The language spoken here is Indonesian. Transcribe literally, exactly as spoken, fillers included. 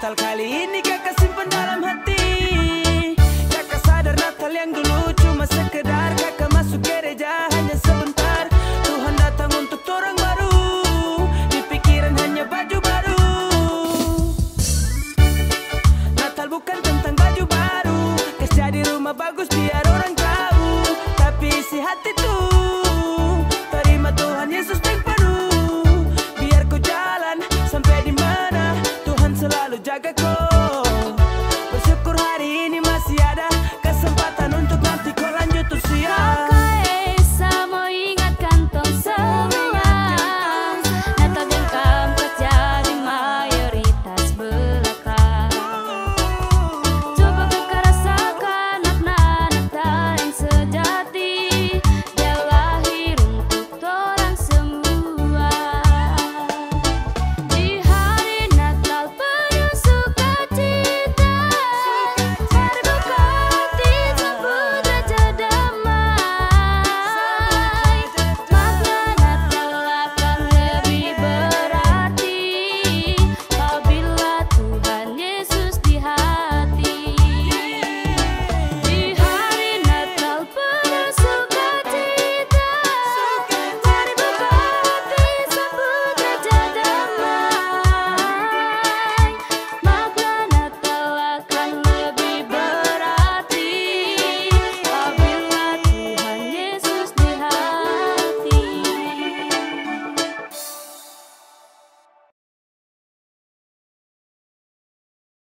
Natal kali ini kakak simpan dalam hati. Kakak sadar Natal yang dulu cuma sekedar kakak masuk gereja hanya sebentar. Tuhan datang untuk orang baru, di pikiran hanya baju baru. Natal bukan tentang baju baru, kas jadi rumah bagus biar orang tahu. Tapi isi hati tuh, terima Tuhan Yesus yang penuh. Biar kau jalan sampai di mana, Tuhan selalu jaga kau.